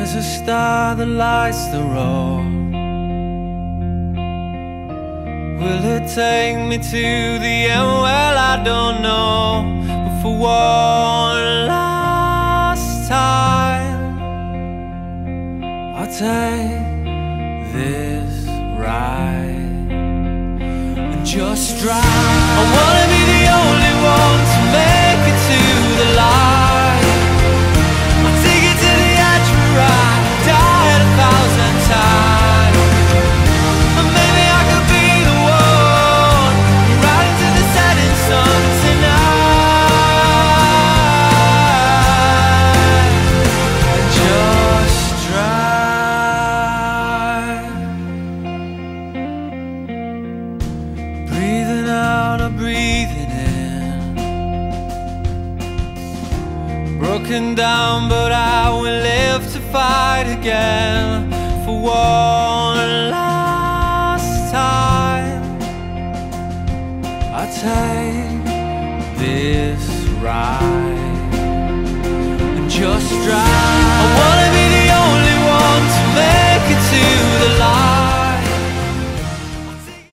There's a star that lights the road. Will it take me to the end? Well, I don't know. But for one last time, I'll take this ride and just drive. I wanna be the only one to make it to the light. I'll take it to the edge where I died 1,000 times. And maybe I could be the one right into the setting sun tonight. And just drive. Breathing out or breathing in. Broken down, but I will live to fight again. For one last time, I'll take this ride and just drive.